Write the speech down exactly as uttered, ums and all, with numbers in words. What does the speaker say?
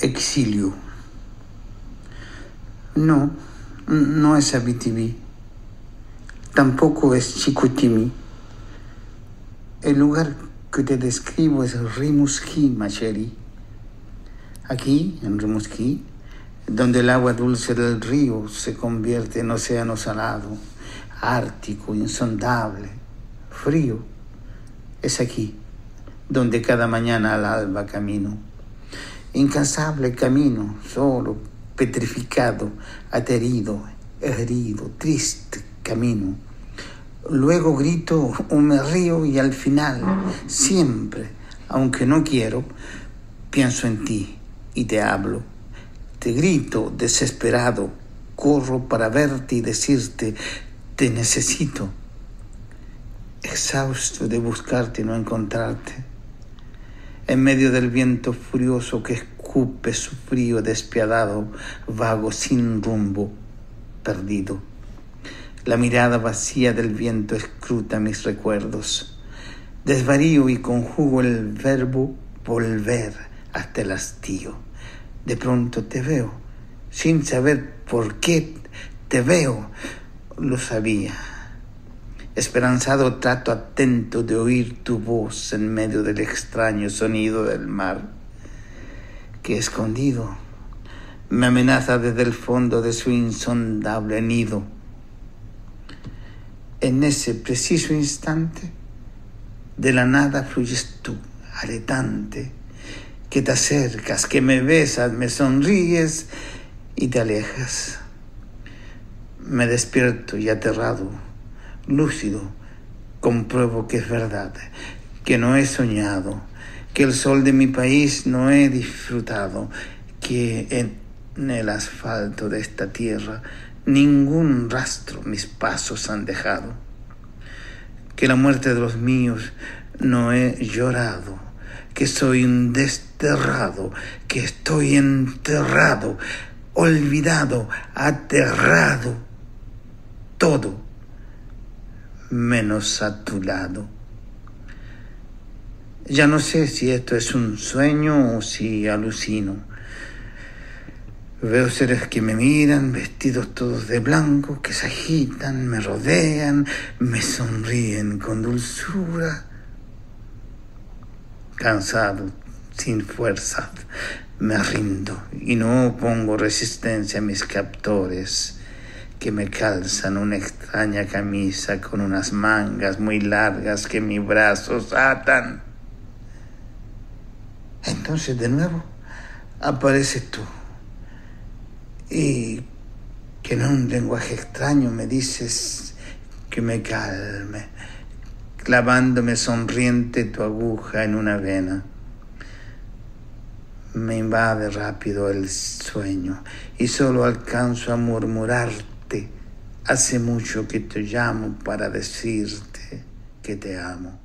Exilio. No, no es Abitibi. Tampoco es Chicoutimi. El lugar que te describo es Rimouski, ma chérie. Aquí, en Rimouski, donde el agua dulce del río se convierte en océano salado, ártico, insondable, frío. Es aquí donde cada mañana al alba camino. Incansable camino, solo, petrificado, aterido, herido, triste camino. Luego grito o me río y al final, siempre, aunque no quiero, pienso en ti y te hablo. Te grito desesperado, corro para verte y decirte, te necesito. Exhausto de buscarte y no encontrarte. En medio del viento furioso que escupe su frío despiadado, vago sin rumbo, perdido. La mirada vacía del viento escruta mis recuerdos. Desvarío y conjugo el verbo volver hasta el hastío. De pronto te veo, sin saber por qué te veo, lo sabía. Esperanzado trato atento de oír tu voz en medio del extraño sonido del mar, que escondido me amenaza desde el fondo de su insondable nido. En ese preciso instante, de la nada fluyes tú, aletante, que te acercas, que me besas, me sonríes y te alejas. Me despierto y aterrado, lúcido, compruebo que es verdad, que no he soñado, que el sol de mi país no he disfrutado, que en el asfalto de esta tierra ningún rastro mis pasos han dejado, que la muerte de los míos no he llorado, que soy un desterrado, que estoy enterrado, olvidado, aterrado, todo menos a tu lado. Ya no sé si esto es un sueño o si alucino. Veo seres que me miran, vestidos todos de blanco, que se agitan, me rodean, me sonríen con dulzura. Cansado, sin fuerza, me rindo y no pongo resistencia a mis captores, que me calzan una extraña camisa con unas mangas muy largas que mis brazos atan. Entonces de nuevo apareces tú y que en un lenguaje extraño me dices que me calme, clavándome sonriente tu aguja en una vena. Me invade rápido el sueño y solo alcanzo a murmurarte. Hace mucho que te llamo para decirte que te amo.